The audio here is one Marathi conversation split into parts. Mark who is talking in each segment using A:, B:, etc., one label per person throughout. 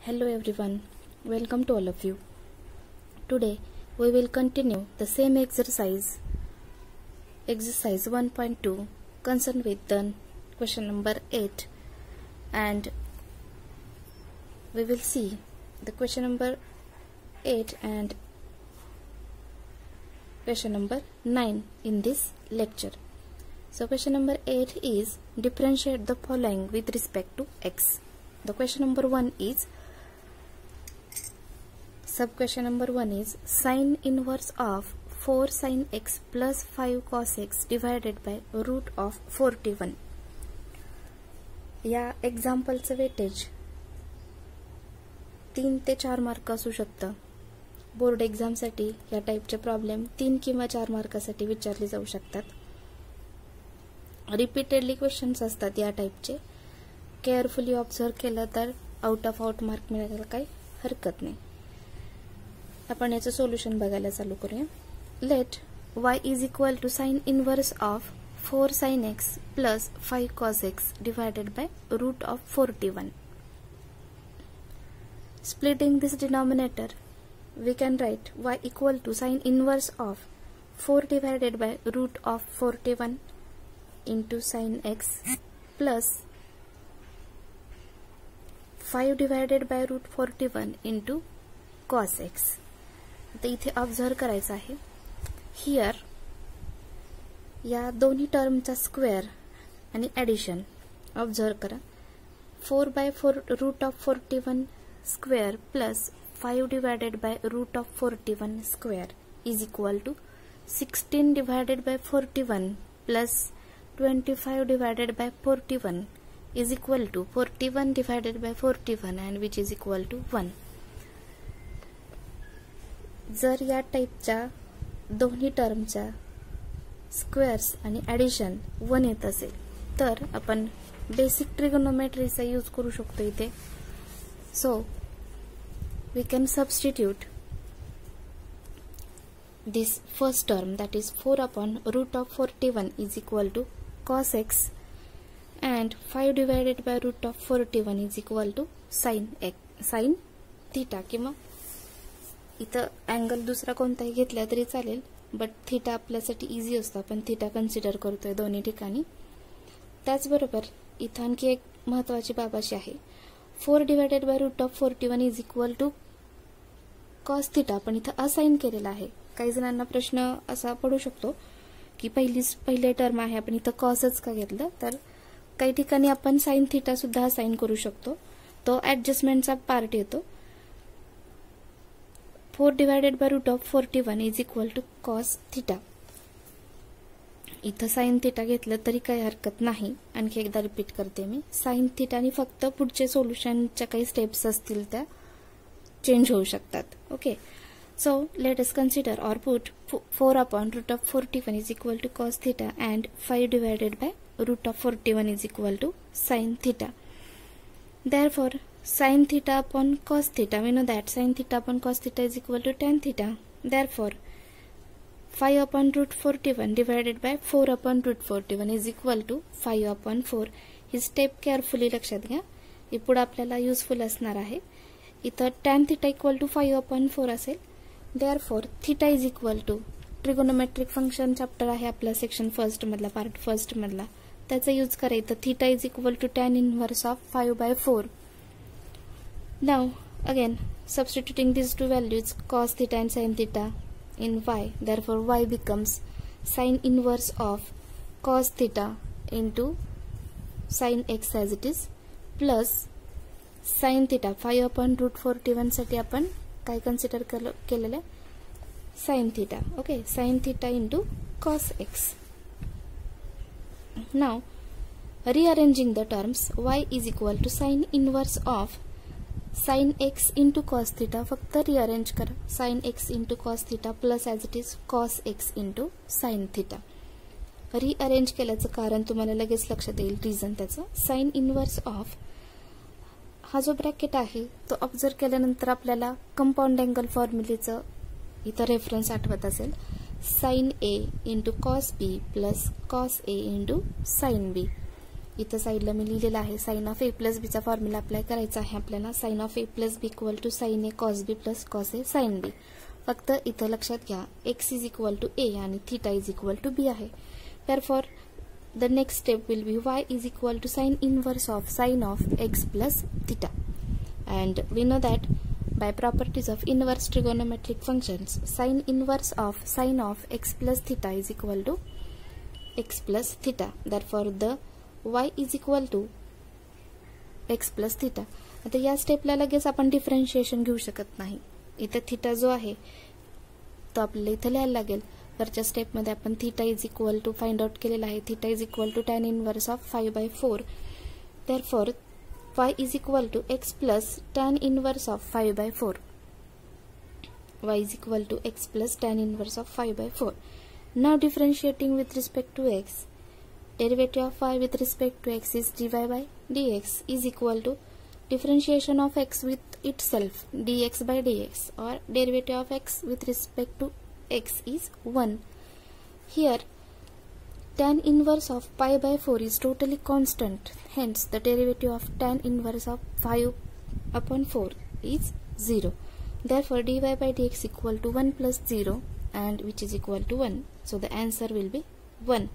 A: Hello everyone, welcome to all of you. Today we will continue the same exercise 1.2 concerned with the question number 8, and we will see the question number 8 and question number 9 in this lecture. So question number 8 is differentiate the following with respect to x. The question number 1 is Sub-question number 1 is sine inverse of 4 sin x plus 5 cos x divided by root of 41. या एक्झाम्पलचं वेटेज 3 ते 4 मार्क असू शकतं. बोर्ड एक्झामसाठी या टाईपचे प्रॉब्लेम 3 किंवा 4 मार्कासाठी विचारले जाऊ शकतात. रिपीटेडली क्वेश्चन्स असतात या टाईपचे. केअरफुली ऑब्झर्व केलं तर आउट ऑफ आउट मार्क मिळायला काही हरकत नाही. आपण याचं सोल्युशन बघायला चालू करूया. Let y is equal to sine inverse of 4 sin x plus 5 cos x divided by root of 41. Splitting this denominator, we can write y equal to sin inverse of 4 divided by root of 41 into sin x plus 5 divided by root 41 into cos x. आता इथे ऑब्झर्व करायचं आहे, हियर या दोन्ही टर्मचा स्क्वेअर आणि ॲडिशन ऑब्झर्व करा. 4/4 root of 41 square plus 5 divided by root of 41 square is equal to 16 divided by 41 plus 25 divided by 41 is equal to 41 divided by 41 and which is equal to 1. जर या टाईपच्या दोन्ही टर्मच्या स्क्वेअर्स आणि ॲडिशन 1 येत असेल तर आपण बेसिक ट्रिगोनोमेट्रीचा यूज करू शकतो इथे. So we can substitute this first term, that is 4 upon root of 41 is equal to cos x and 5 divided by root of 41 is equal to sin theta. किंवा इथं अँगल दुसरा कोणताही घेतला तरी चालेल, बट थीटा आपल्यासाठी इझी असतो. आपण थीटा कन्सिडर करतोय दोन्ही ठिकाणी. त्याचबरोबर इथं आणखी एक महत्वाची बाब अशी आहे, 4 divided by root of 41 is equal to cos theta आपण इथं असाइन केलेला आहे. काही जणांना प्रश्न असा पडू शकतो की पहिले टर्म आहे, आपण इथं कॉसच का घेतलं. तर काही ठिकाणी आपण साइन थीटा सुद्धा असाइन करू शकतो. तो ऍडजस्टमेंटचा पार्ट येतो. 4 divided by root of 41 is equal to cos theta. इथं साइन थीटा घेतलं तरी काही हरकत नाही. आणखी एकदा रिपीट करते मी, साइन थीटा आणि फक्त पुढचे सोल्युशनच्या काही स्टेप्स असतील त्या चेंज होऊ शकतात. Okay, so let us consider or put 4 upon root of 41 is equal to cos theta and 5 divided by root of 41 is equal to sin theta. Therefore, sin theta upon cos theta, we know that sin theta upon cos theta is equal to tan theta. Therefore, 5 upon root 41 divided by 4 upon root 41 is equal to 5 upon 4. ही स्टेप केअरफुली लक्षात घ्या, ही पुढे आपल्याला युजफुल असणार आहे. इथं tan theta equal to 5 upon 4 असेल. Therefore, theta is equal to trigonometric function chapter आहे आपला सेक्शन फर्स्ट मधला, पार्ट फर्स्ट मधला, त्याचा यूज करायचं. Theta is equal to tan inverse of 5/4. Now again substituting these two values cos theta and sin theta in y, therefore y becomes sin inverse of cos theta into sin x as it is plus sin theta 5 upon root 41 साठी आपण काय कन्सिडर केलेलं sin theta. Okay, sin theta into cos x. Now rearranging the terms, y is equal to sin inverse of sin x into cos theta. फक्त rearrange करा, sin x into cos theta plus as it is cos x into sin theta. rearrange केल्याचं कारण तुम्हाला लगेच लक्षात येईल, रिझन त्याचं. sin inverse of हा जो ब्रॅकेट आहे तो ऑब्झर्व केल्यानंतर आपल्याला कंपाऊंड अँगल फॉर्म्युलेचं इथं रेफरन्स आठवत असेल, sin a into cos B plus cos A into sine B. इथं साईडला मी लिहिलेला आहे साइन ऑफ ए प्लस बीचा फॉर्म्युला अप्लाय करायचा आहे आपल्याला. Sine of A plus B equal to sine A cos B plus cos A sine B. फक्त इथं लक्षात घ्या X is equal to A आणि theta is equal to B आहे. Therefore, the next step will be y is equal to sin inverse of sin of x plus theta. And we know that by properties of inverse trigonometric functions, sin inverse of sin of x plus theta is equal to x plus theta. Therefore, the y is equal to x plus theta. आता या स्टेपला लगेच आपण डिफरन्शिएशन घेऊ शकत नाही. इथे थीटा जो आहे तो आपल्याला इथे लिहायला लागेल. वरच्या स्टेपमध्ये आपण theta is equal to find out केलेला आहे. Theta is equal to tan inverse of 5/4. Therefore, y is equal to x plus tan inverse of 5/4. y is equal to x plus tan inverse of 5/4. Now differentiating with respect to x, derivative of y with respect to x is dy by dx is equal to differentiation of x with itself dx by dx, or derivative of x with respect to x is 1. Here tan inverse of pi/4 is totally constant, hence the derivative of tan inverse of 5/4 is 0. Therefore dy by dx equal to 1 plus 0, and which is equal to 1. So the answer will be 1.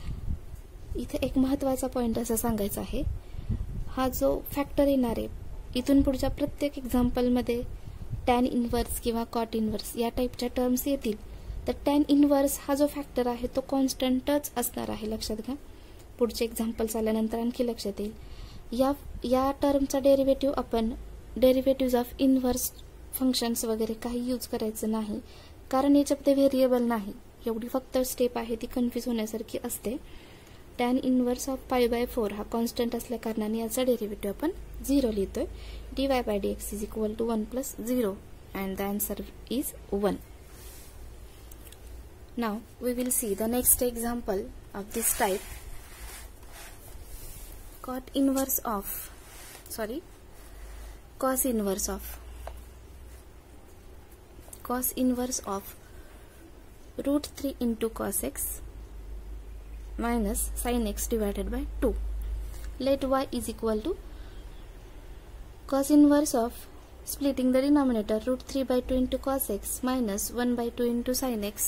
A: इथे एक महत्त्वाचा पॉइंट असं सांगायचा आहे, हा जो फॅक्टर येणार आहे इथून पुढच्या प्रत्येक एक्झाम्पलमध्ये टॅन इनवर्स किंवा कॉट इनवर्स या टाईपच्या टर्म्स येतील, तर टॅन इनवर्स हा जो फॅक्टर आहे तो कॉन्स्टंटच असणार आहे. लक्षात घ्या, पुढचे एक्झाम्पल्स आल्यानंतर आणखी लक्षात येईल. या टर्मचा डेरिव्हेटिव्ह आपण डेरिव्हेटिव्ह ऑफ इनवर्स फंक्शन्स वगैरे काही यूज करायचं नाही, कारण याच्यामध्ये व्हेरिएबल नाही. एवढी फक्त स्टेप आहे ती कन्फ्यूज होण्यासारखी असते. टॅन इनवर्स ऑफ pi/4 हा कॉन्स्टंट असल्या कारणाने याचा डेरिव्हेटिव्ह आपण 0 लिहितोय. dy by dx is equal to 1 plus 0, and the answer is 1. Now we will see the next example of this type. Cos inverse of root 3 into cos x minus sin x divided by 2. Let y is equal to cos inverse of splitting the denominator root 3/2 into cos x minus 1/2 into sin x.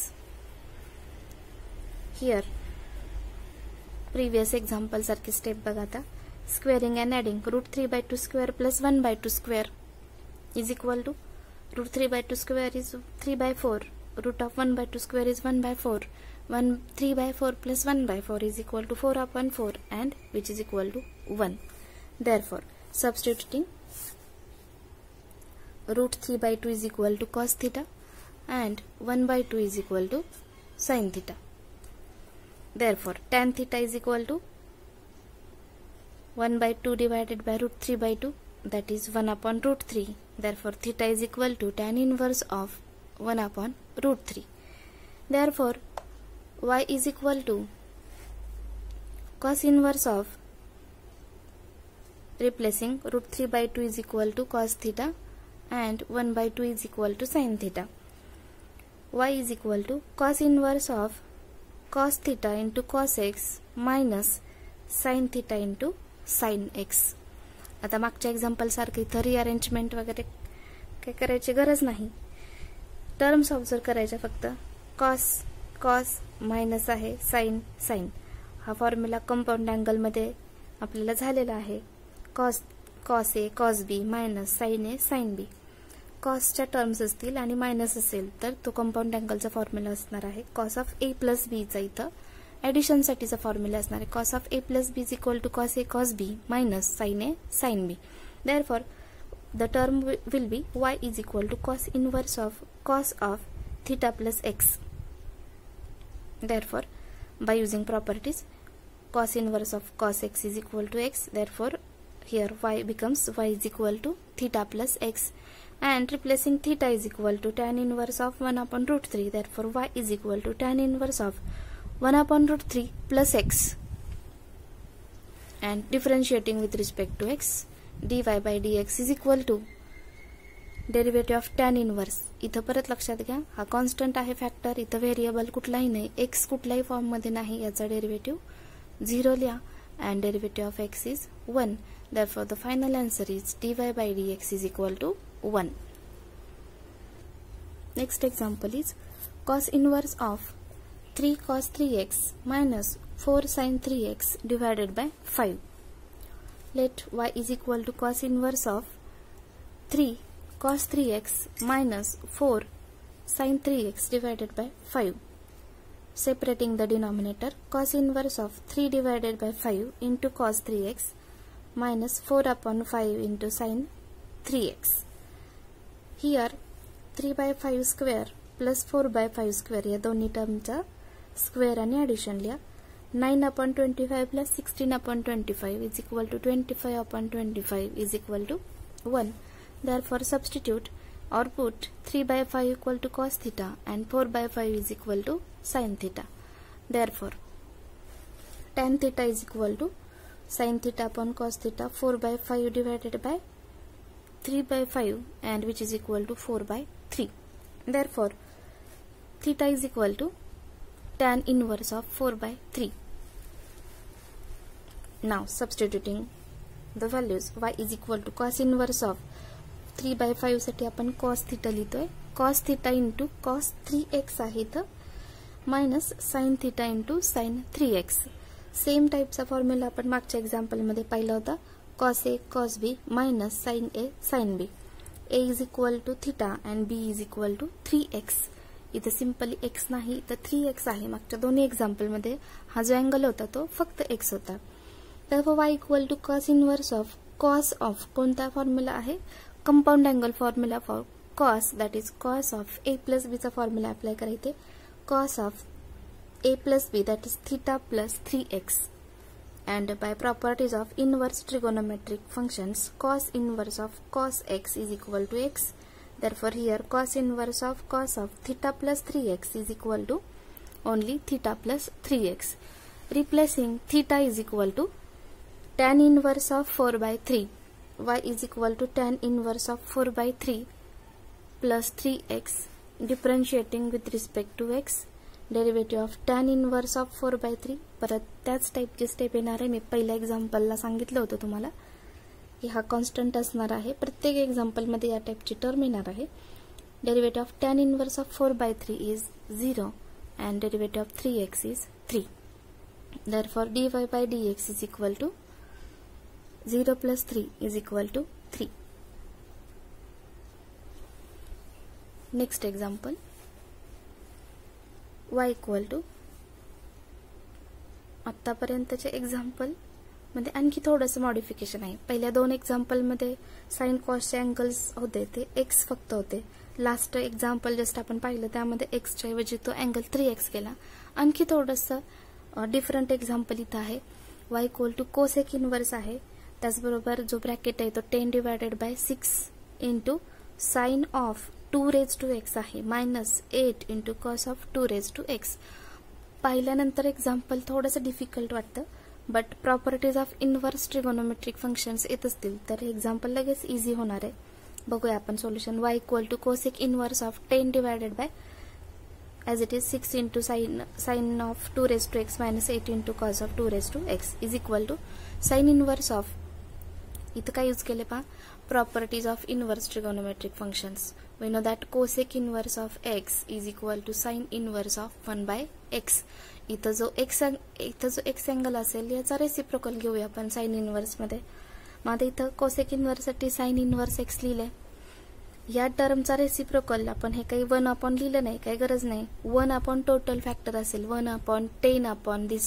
A: Here previous example सारखी स्टेप बघा. आता squaring and adding root 3/2 square plus 1/2 square is equal to root 3/2 square is 3/4, root of 1/2 square is 1/4. 3/4 plus 1/4 is equal to 4/4, and which is equal to 1. Therefore, substituting root 3/2 is equal to cos theta and 1/2 is equal to sin theta. Therefore, tan theta is equal to 1/2 divided by root 3/2, that is 1/√3. Therefore, theta is equal to tan inverse of 1/√3. Therefore, y is equal to cos inverse of, replacing root 3/2 is equal to cos theta and 1/2 is equal to sin theta. Y is equal to cos inverse of cos theta into cos x minus sin theta into sin x. आता मागच्या एक्झाम्पल सारखं इथं रिअरेंजमेंट वगैरे काय करायची गरज नाही. टर्म्स ऑब्झर्व करायच्या फक्त. कॉस मायनस आहे, साइन हा फॉर्म्युला कंपाऊंड अँगल मध्ये आपल्याला झालेला आहे. Cos a cos b minus sine a sine b. कॉसच्या टर्म्स असतील आणि मायनस असेल तर तो कंपाऊंड अँगलचा फॉर्म्युला असणार आहे. Cos of A plus b चा इथं ऍडिशन साठीचा फॉर्म्युला असणार आहे. Cos of A plus b is equal to cos a cos b minus sine a sine b. Therefore the term will be y is equal to cos inverse of cos of theta plus x. Therefore, by using properties, cos inverse of cos x is equal to x. Therefore, here y becomes y is equal to theta plus x, and replacing theta is equal to tan inverse of 1/√3. Therefore, y is equal to tan inverse of 1/√3 plus x, and differentiating with respect to x, dy by dx is equal to derivative of tan inverse. इथं परत लक्षात घ्या, हा कॉन्स्टंट आहे फॅक्टर, इथं व्हेरिएबल कुठलाही नाही, एक्स कुठल्याही फॉर्म मध्ये नाही, याचा डेरिव्हेटिव्ह 0 लिहा. and derivative of x is 1. Therefore, the final answer is dy by dx is equal to 1. Next example is cos inverse of 3 cos 3x minus 4 sin 3x divided by 5. Let y is equal to cos inverse of 3 cos 3x minus 4 sin 3x divided by 5. Separating the denominator, cos inverse of 3 divided by 5 into cos 3x minus 4 upon 5 into sin 3x. Here 3 by 5 square plus 4 by 5 square या दोन्ही टर्मचा स्क्वेअर आणि ॲडिशन लिहा. 9 upon 25 plus 16 upon 25 is equal to 25 upon 25 is equal to 1. Therefore, substitute or put 3 by 5 equal to cos theta and 4 by 5 is equal to sin theta. Therefore, tan theta is equal to sin theta upon cos theta 4 by 5 divided by 3 by 5 and which is equal to 4 by 3. Therefore, theta is equal to tan inverse of 4 by 3. Now substituting the values, y is equal to cos inverse of 3 by 5 साठी आपण cos theta लिहितोय. cos theta into cos 3x आहे इथं minus sin theta into sin 3x. Same टाइपचा फॉर्म्युला आपण मागच्या एक्झाम्पल मध्ये पाहिला होता. cos a cos b minus sin a sin b. a is equal to theta and b is equal to 3x. इथं सिंपली x नाही तर 3x आहे. मागच्या दोन्ही एक्झाम्पल मध्ये हा जो अँगल होता तो फक्त x होता. Therefore, y equal to cos inverse of cos of कोणता फॉर्म्युला आहे? Compound angle formula for cos, that is cos of a plus b चा फॉर्म्युला अप्लाय करायचे. cos of a plus b, that is theta plus 3x. And by properties of inverse trigonometric functions, cos inverse of cos x is equal to x. Therefore, here cos inverse of theta plus 3x is equal to only theta plus 3x. Replacing theta is equal to tan inverse of 4 by 3. Y is equal to tan inverse of 4 by 3 plus 3x. Differentiating with respect to x. Derivative of tan inverse of 4 by 3. परत त्याच टाइपची स्टेप येणार आहे. मी पहिल्या एक्झाम्पलला सांगितलं होतं तुम्हाला की हा कॉन्स्टंट असणार आहे. प्रत्येक एक्झाम्पल मध्ये या टाइपची टर्म येणार आहे. Derivative of tan inverse of 4 by 3 is 0 and derivative of 3x is 3. Therefore, dy by dx is equal to 0 plus 3 is equal to 3. Next example, y equal to आतापर्यंतचे एक्झाम्पल मध्ये आणखी थोडंसं मॉडिफिकेशन आहे. पहिल्या दोन एक्झाम्पल मध्ये साइन कॉसचे अँगल्स होते ते x फक्त होते. लास्ट एक्झाम्पल जस्ट आपण पाहिलं त्यामध्ये x च्या ऐवजी तो अँगल 3x केला. आणखी थोडंसं डिफरंट एक्झाम्पल इथं आहे. y equal to cosec inverse आहे. त्याचबरोबर जो ब्रॅकेट आहे तो 10 divided by 6 into sine of 2 raise to x आहे minus 8 into cos of 2 raise to x. पाहिल्यानंतर एक्झाम्पल थोडंसं डिफिकल्ट वाटतं but properties of inverse trigonometric functions येत असतील तर एक्झाम्पल लगेच इझी होणार आहे. बघूया आपण solution. y equal to cosec inverse of 10 divided by as it is 6 into sin of 2 raised to x minus 8 into cos of 2 raised to x is equal to sin inverse of, इथं काय यूज केले पहा, properties of inverse trigonometric functions. We know that cosec inverse of x is equal to sin inverse of 1 by x. इथं जो x अँगल असेल याचा रेसिप्रोकल घेऊया आपण sin इनवर्स मध्ये. मग इथं cosec इनवर्स साठी sin इनवर्स x लिहिले. या टर्मचा रेसिप्रोकल आपण हे काही 1 अपॉन लिहिलं नाही, काही गरज नाही. 1 अपॉन टोटल फॅक्टर असेल, 1 upon 10 upon this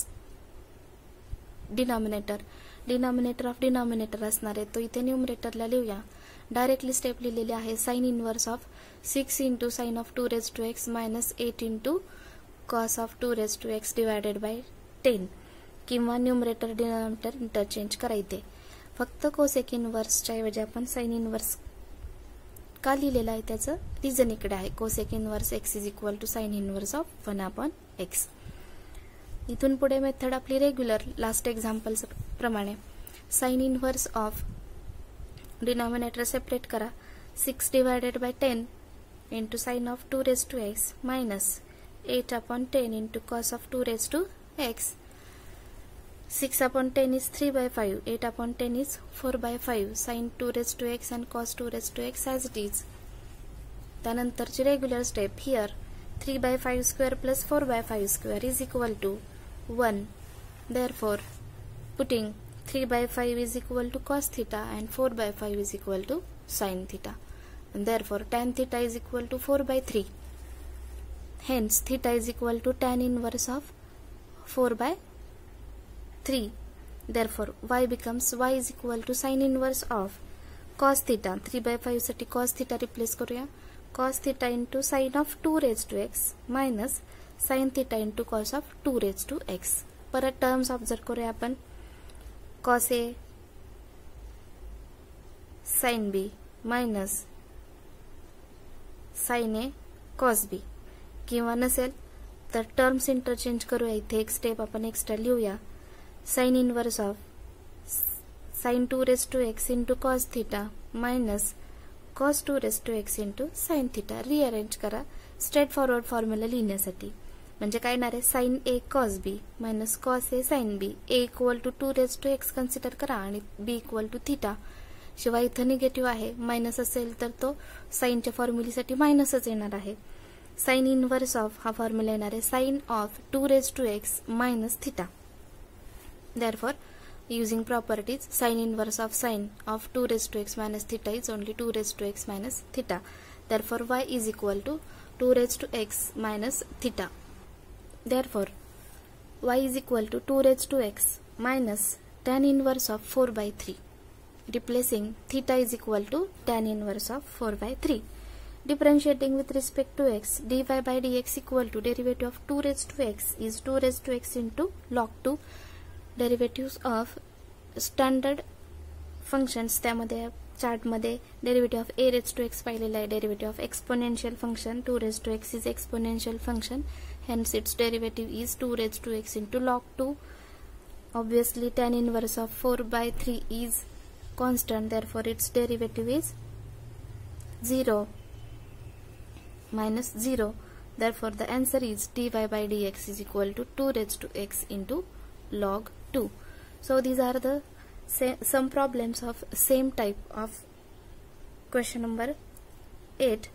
A: denominator of denominator असणार आहे तो इथे न्यूमरेटरला लिहूया. डायरेक्टली स्टेप लिहिलेली आहे. Sine inverse of 6 into sine of 2 raise to x minus 8 into cos of 2 raise to x divided by 10. किंवा न्यूमरेटर डिनॉमिनेटर इंटरचेंज करायचे. फक्त कोसेक इनवर्सच्या ऐवजी आपण साइन इनवर्स का लिहिलेला आहे त्याचं रिझन इकडे आहे. Cosec inverse x is equal to sine inverse of 1 upon x. इथून पुढे मेथड आपली रेग्युलर लास्ट एक्झाम्पल प्रमाणे. Sine inverse of denominator separate करा. 6 divided by 10 into sine of 2 raise to x minus 8 upon 10 into cos of 2 raise to x. 6/10 is 3/5, 8/10 is 4/5, sin 2 raised to x and cos 2 raised to x as it is. त्यानंतरची regular step here 3/5 square plus 4/5 square is equal to 1. Therefore, putting 3/5 is equal to cos theta and 4/5 is equal to sin theta. And therefore, tan theta is equal to 4/3. Hence, theta is equal to tan inverse of 4/3. Therefore, y becomes y is equal to sin inverse of cos theta. 3/5 साठी cos theta replace करूया. Cos theta into sin of 2 raised to x minus sin theta into cos of 2 raised to x. परत टर्म्स ऑब्जर्व करूया आपण. cos a sin b minus sin a cos b. किंवा नसेल तर टर्म्स इंटरचेंज करूया. इथे एक स्टेप आपण एक्स्ट्रा लिहूया. sin inverse of sin 2 raised to x into cos theta minus cos 2 raised to x into sin theta. Rearrange करा स्ट्रेट फॉरवर्ड फॉर्म्युला लिहिण्यासाठी. म्हणजे काय येणार आहे sin a cos b minus cos a sin b. a equal to 2 raised to x consider करा आणि b इक्वल टू थीटा. शिवाय इथं निगेटिव्ह आहे, मायनस असेल तर तो साइनच्या फॉर्म्युलेसाठी मायनसच येणार आहे. साइन इनवर्स ऑफ हा फॉर्म्युला येणार आहे sine of 2 raised to x minus theta. Therefore, using properties, sin inverse of sin of 2 raised to x minus theta is only 2 raised to x minus theta. Therefore, y is equal to 2 raised to x minus theta. Therefore, y is equal to 2 raised to x minus tan inverse of 4/3. Replacing theta is equal to tan inverse of 4/3. Differentiating with respect to x, dy by dx equal to derivative of 2 raised to x is 2 raised to x into log 2. Derivative of standard functions, त्यामध्ये चार्टमध्ये derivative of a raised to x पाहिलेला आहे. Derivative of exponential function 2 raised to x is exponential function. Hence its derivative is 2 raised to x into log 2. Obviously, tan inverse of 4/3 is constant. Therefore, its derivative is 0 minus 0. Therefore, the answer is dy by dx is equal to 2 raised to x into log 2. So these are the some problems of same type of question number 8.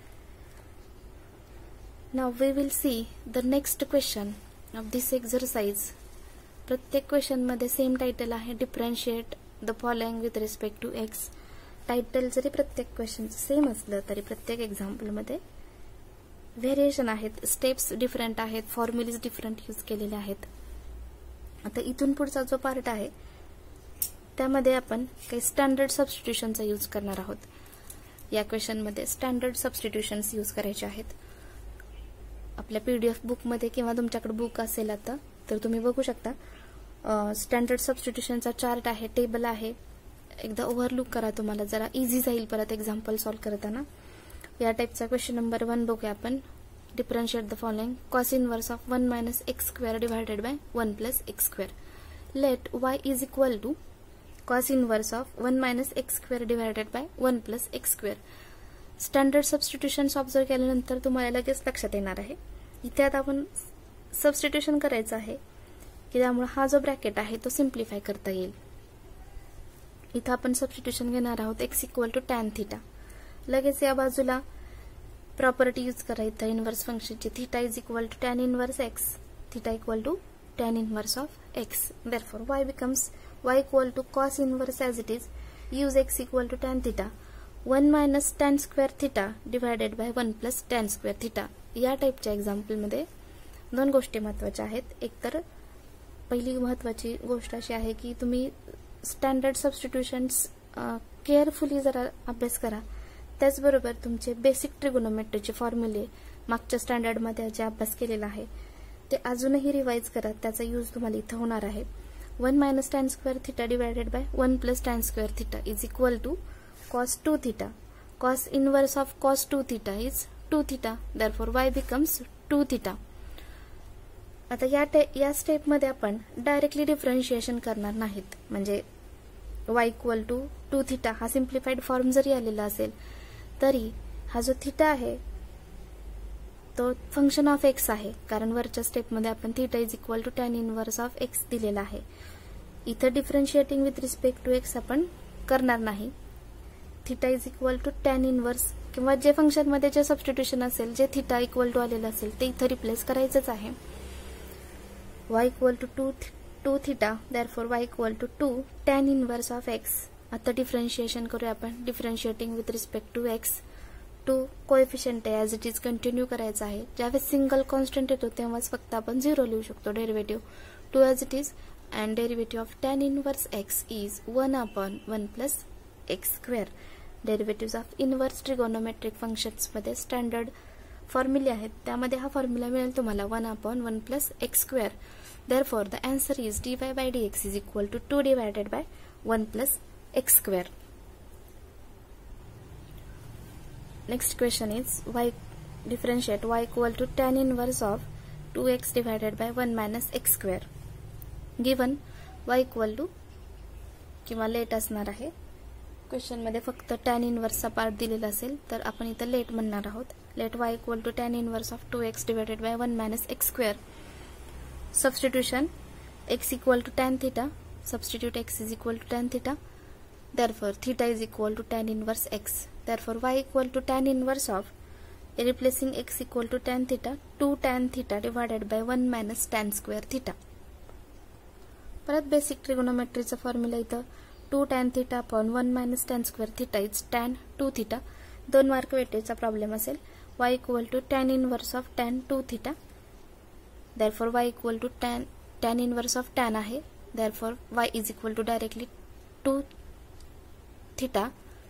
A: Now we will see the next question of this exercise. प्रत्येक क्वेश्चन मध्ये सेम टाइटल आहे, differentiate the following with respect to x. Title जरी प्रत्येक क्वेश्चन सेम असलं तरी प्रत्येक एक्झाम्पल मध्ये व्हेरिएशन आहेत, स्टेप्स डिफरंट आहेत, फॉर्म्युलेज डिफरंट यूज केलेले आहेत. आता इथून पुढचा जो पार्ट आहे त्यामध्ये आपण काही स्टँडर्ड सबस्टिट्यूशनचा यूज करणार आहोत. या क्वेश्चन मध्ये स्टँडर्ड सबस्टिट्यूशन्स यूज करायचे आहेत. आपल्या पीडीएफ बुक मध्ये किंवा तुमच्याकडे बुक असेल आता तर तुम्ही बघू शकता. स्टँडर्ड सबस्टिट्यूशनचा चार्ट आहे, टेबल आहे. एकदा ओव्हरलुक करा, तुम्हाला जरा इझी जाईल परत एक्झाम्पल सॉल्व्ह करताना. या टाइपचा क्वेश्चन नंबर 1 बघूया आपण. Differentiate the following. Cos inverse of 1 minus x square divided by 1 plus x square. Let y is equal to cos inverse of 1 minus x square divided by 1 plus x square. Standard substitutions observe केल्यानंतर तुम्हाला लगेच लक्षात येणार आहे. इथे आता आपण सबस्टिट्यूशन करायचं आहे की त्यामुळे हा जो ब्रॅकेट आहे तो सिम्प्लिफाय करता येईल. इथे आपण सबस्टिट्यूशन घेणार आहोत x equal to tan theta. लगेच या बाजूला प्रॉपर्टी यूज करायचं इनवर्स फंक्शनची. Theta is equal to tan inverse x, theta equal to tan inverse of x. Therefore, y becomes y equal to cos inverse as it is. Use x equal to tan theta. 1 minus tan square theta divided by 1 plus tan square theta. या टाइपच्या एक्झाम्पल मध्ये दोन गोष्टी महत्त्वाच्या आहेत. एकतर पहिली महत्त्वाची गोष्ट अशी आहे की तुम्ही स्टँडर्ड सबस्टिट्यूशन्स केअरफुली जरा अभ्यास करा. त्याचबरोबर तुमचे बेसिक ट्रिगोनोमेट्रीचे फॉर्म्युले मागच्या स्टँडर्डमध्ये जे अभ्यास केलेला आहे ते अजूनही रिवाइज करा. त्याचा यूज तुम्हाला इथं होणार आहे. 1 minus tan square theta divided by 1 plus tan square theta is equal to cos 2 theta. Cos inverse of cos 2 theta is 2 theta. Therefore, y becomes 2 theta. आता या स्टेप मध्ये आपण डायरेक्टली डिफरन्शिएशन करणार नाहीत. म्हणजे y इक्वल टू 2 theta हा सिम्प्लिफाईड फॉर्म जरी आलेला असेल तरी हा जो थीटा आहे तो फंक्शन ऑफ एक्स आहे, कारण वरच्या स्टेप मध्ये आपण theta is equal to tan inverse of x दिलेला आहे. इथं differentiating with respect to x आपण करणार नाही. Theta is equal to tan inverse किंवा जे फंक्शन मध्ये जे सबस्टिट्यूशन असेल, जे थिटा इक्वल टू आलेलं असेल ते इथं रिप्लेस करायचंच आहे. y equal to 2 theta, therefore y equal to 2 tan inverse of x. आता डिफरन्शिएशन करूया आपण. Differentiating with respect to x. 2 coefficient आहे, ॲज इट इज कंटिन्यू करायचं आहे. ज्यावेळेस सिंगल कॉन्स्टंट येतो तेव्हाच फक्त आपण 0 लिहू शकतो derivative. 2 as it is and derivative of tan inverse x is 1/1 plus x square. Derivative of inverse trigonometric functions मध्ये स्टँडर्ड फॉर्म्युले आहेत, त्यामध्ये हा फॉर्म्युला मिळेल तुम्हाला 1/1 plus x square. Therefore the answer is dy by dx is equal to 2 divided by 1 plus x square. Next question is y differentiate y equal to tan inverse of 2x divided by 1 minus x square. Given y equal to किंवा लेट असणार आहे. क्वेश्चन मध्ये फक्त टॅन इनवर्सचा पार्ट दिलेला असेल तर आपण इथं लेट म्हणणार आहोत. Let y equal to tan inverse of 2x divided by 1 minus x square. Substitution x equal to tan theta. Substitute x is equal to tan theta. Therefore, theta is equal to tan inverse x. Therefore, y equal to tan inverse of, replacing x equal to tan theta, 2 tan theta divided by 1 minus tan square theta. परत बेसिक ट्रिगोनोमेट्रीचा फॉर्म्युला इथं 2 tan theta upon 1 minus tan square theta is tan 2 theta. 2 mark वेटेजचा प्रॉब्लेम असेल. y equal to tan inverse of tan 2 theta. Therefore, y equal to tan inverse of tan आहे. Therefore, y is equal to directly 2 theta.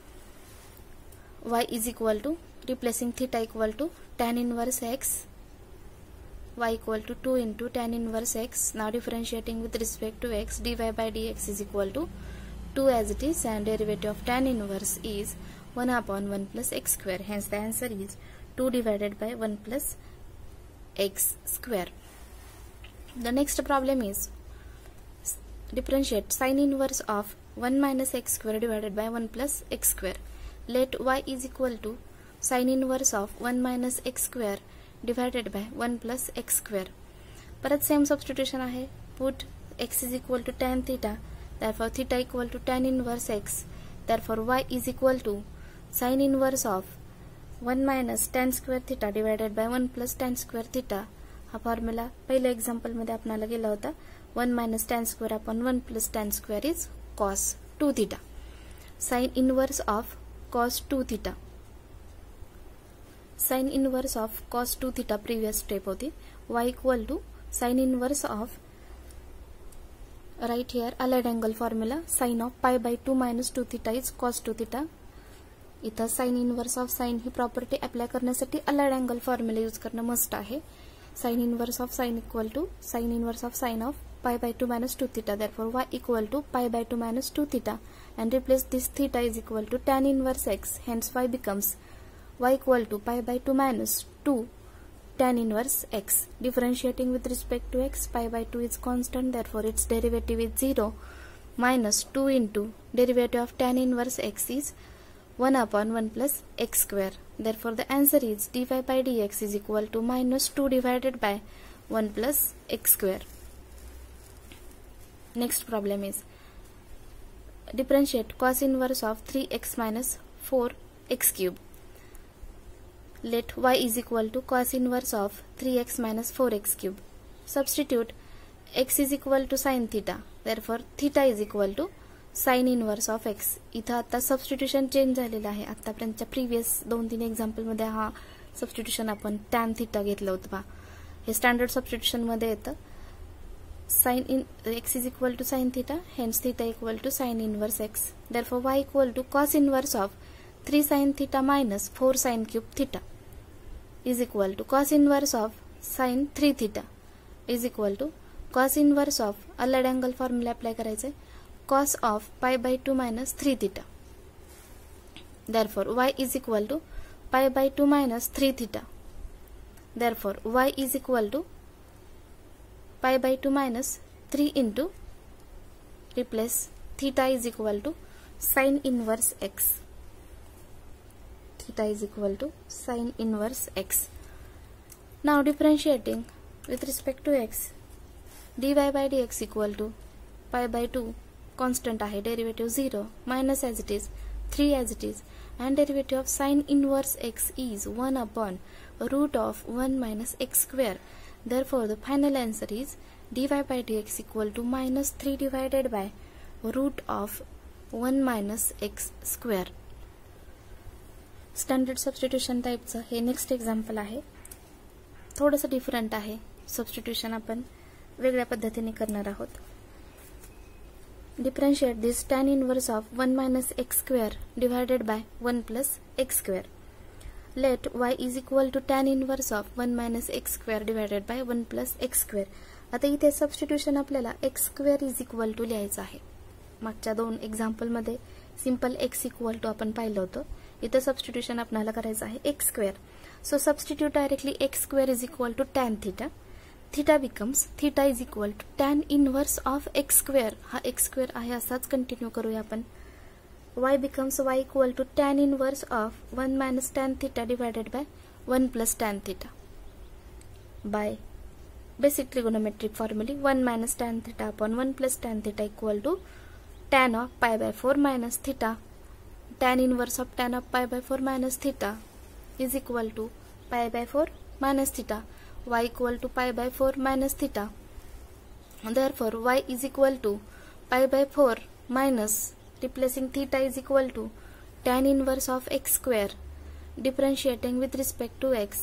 A: y is equal to, replacing theta equal to tan inverse x. y equal to 2 into tan inverse x. Now differentiating with respect to x, dy by dx is equal to 2 as it is, and derivative of tan inverse is 1/1 plus x square. Hence, the answer is 2 divided by 1 plus x square. The next problem is differentiate sin inverse of 1 minus x square divided by 1 plus x square. Let y is equal to sin inverse of 1 minus x square divided by 1 plus x square. परत सेम सबस्टिट्यूशन आहे. Put x is equal to tan theta. Therefore, theta equal to tan inverse x. Therefore, y is equal to sin inverse of 1 minus tan square theta divided by 1 plus tan square theta. हा फॉर्म्युला पहिल्या एक्झाम्पल मध्ये आपल्याला गेला होता. 1 minus tan square upon 1 plus tan square is cos 2 theta. Sine inverse of cos 2 theta. Sine inverse of cos 2 theta previous step होती. y equal to sine inverse of, right here allied angle formula, sine of pi by 2 minus 2 theta is cos 2 theta. इथं साइन इनवर्स ऑफ साइन ही प्रॉपर्टी अप्लाय करण्यासाठी अलाइड अँगल फॉर्म्युला यूज करणं मस्ट आहे. Sin inverse of sin equal to sin inverse of sin of pi by 2 minus 2 theta. Therefore, y equal to pi by 2 minus 2 theta, and replace this theta is equal to tan inverse x. Hence, y becomes y equal to pi by 2 minus 2 tan inverse x. Differentiating with respect to x, pi by 2 is constant. Therefore, its derivative is 0 minus 2 into derivative of tan inverse x is 1/1 plus x square. Therefore, the answer is dy by dx is equal to minus 2 divided by 1 plus x square. Next problem is differentiate cos inverse of 3x minus 4x cube. Let y is equal to cos inverse of 3x minus 4x cube. Substitute x is equal to sin theta. Therefore, theta is equal to sine inverse of x. इथं आता सबस्टिट्यूशन चेंज झालेलं आहे. आतापर्यंतच्या प्रीवियस 2-3 एक्झाम्पल मध्ये हा सबस्टिट्यूशन आपण टॅन थिटा घेतलं होतं बा. हे स्टँडर्ड सबस्टिट्यूशन मध्ये येतं. Sine in x is equal to sine theta, hence theta equal to sine inverse x. Therefore y equal to cos inverse of 3 sine theta minus 4 sine cube theta is equal to cos inverse of sine 3 theta is equal to cos inverse of allied angle formula apply करायचे. cos of pi by 2 minus 3 theta. Therefore, y is equal to pi by 2 minus 3 theta. Therefore, y is equal to pi by 2 minus 3 into, replace theta is equal to sin inverse x. Theta is equal to sin inverse x. Now differentiating with respect to x, dy by dx equal to pi by 2 constant आहे, derivative 0, minus as it is 3 as it is, and derivative of sin inverse x is 1 upon root of 1 minus x square. Therefore the final answer is dy by dx equal to minus 3 divided by root of 1 minus x square. Standard substitution टाईपचं हे नेक्स्ट एक्झाम्पल आहे. थोडंसं डिफरंट आहे. सबस्टिट्यूशन आपण वेगळ्या पद्धतीने करणार आहोत. Differentiate this tan inverse of 1 minus x square divided by 1 plus x square. Let y is equal to tan inverse of 1 minus x square divided by 1 plus x square. आता इथे सबस्टिट्यूशन आपल्याला x square is equal to लिहायचं आहे. मागच्या दोन एक्झाम्पल मध्ये सिंपल x इक्वल टू आपण पाहिलं होतं. इथे सबस्टिट्यूशन आपल्याला करायचं आहे x square. So substitute directly x square is equal to tan theta. Theta becomes theta is equal to tan inverse of x square. हा x square आहे असाच कंटिन्यू करूया आपण. y becomes y equal to tan inverse of 1 minus tan theta divided by 1 plus tan theta. By basic trigonometric formula 1 minus tan theta upon 1 plus tan theta equal to tan of pi by 4 minus theta. Tan inverse of tan of pi by 4 minus theta is equal to pi by 4 minus theta. Y equal to pi by 4 minus theta. Therefore y is equal to pi by 4 minus, replacing theta is equal to tan inverse of x square, differentiating with respect to x.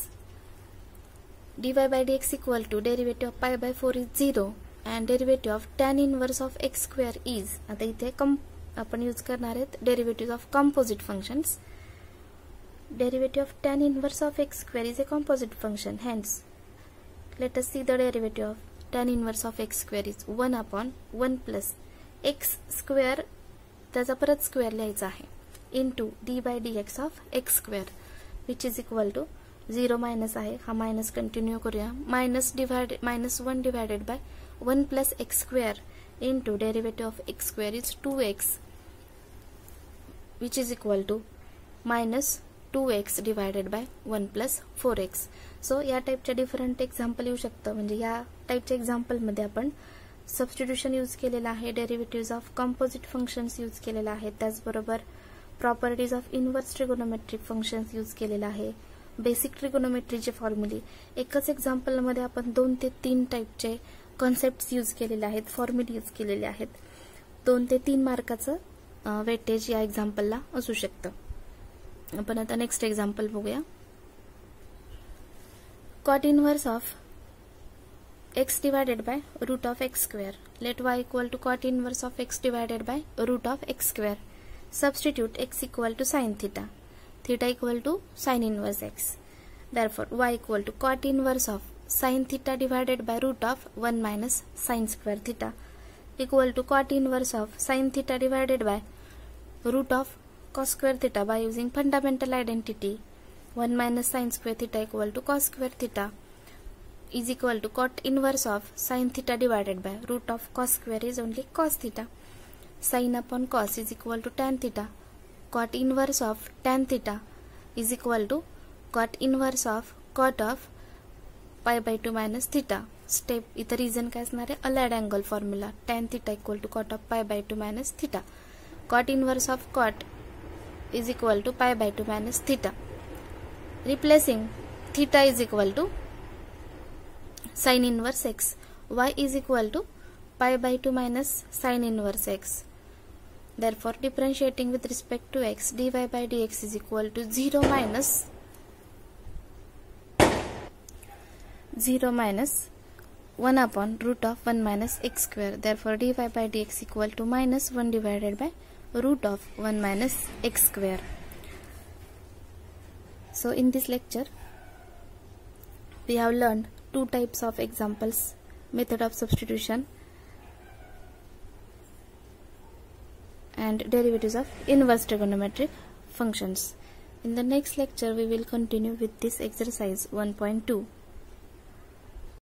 A: dy by dx equal to derivative of pi by 4 is 0 and derivative of tan inverse of x square is, आता इथे आपण यूज करणार आहेत derivative of composite functions. Derivative of tan inverse of x square is a composite function. Hence, let us see the derivative of tan inverse of x square is 1 upon 1 plus x square, त्याचा परत स्क्वेअर लिहायचा आहे, into d by dx of x square which is equal to 0 minus आहे, हा मायनस कंटिन्यू करूया, minus 1 divided by 1 plus x square into derivative of x square is 2x which is equal to minus 2x divided by 1 plus 4x. So या टाईपच्या डिफरंट एक्झाम्पल येऊ शकतं. म्हणजे या टाईपच्या एक्झाम्पल मध्ये आपण सबस्टिट्यूशन यूज केलेला आहे, derivatives of composite functions use केलेला आहे, त्याचबरोबर properties of inverse trigonometric functions use केलेला आहे, बेसिक ट्रिगोनोमेट्रीचे फॉर्म्युले. एकच एक्झाम्पल मध्ये आपण 2 ते 3 टाईपचे कॉन्सेप्ट्स यूज केलेले आहेत, फॉर्म्युले यूज केलेले आहेत. 2 ते 3 मार्काचं वेटेज या एक्झाम्पलला असू शकतं. आपण आता नेक्स्ट एक्झाम्पल बघूया. cot inverse of x divided by root of x square. Let y equal to cot inverse of x divided by root of x square. Substitute x equal to sin theta, theta equal to sin inverse x. Therefore y equal to cot inverse of sin theta divided by root of 1 minus sin square theta equal to cot inverse of sin theta divided by root of cos square theta. By using fundamental identity, 1 minus sin square theta equal to cos square theta is equal to cot inverse of sin theta divided by root of cos square is only cos theta. Sin upon cos is equal to tan theta. Cot inverse of tan theta is equal to cot inverse of cot of pi by 2 minus theta. Step इथं रिझन काय असणार आहे, allied angle formula, tan theta equal to cot of pi by 2 minus theta. Cot inverse of cot is equal to pi by 2 minus theta. Replacing theta is equal to sin inverse x. Y is equal to pi by 2 minus sin inverse x. Therefore differentiating with respect to x, dy by dx is equal to 0 minus 1 upon root of 1 minus x square. Therefore dy by dx equal to minus 1 divided by root of 1 minus x square. So in this lecture we have learned 2 types of examples, method of substitution and derivatives of inverse trigonometric functions. In the next lecture we will continue with this exercise 1.2.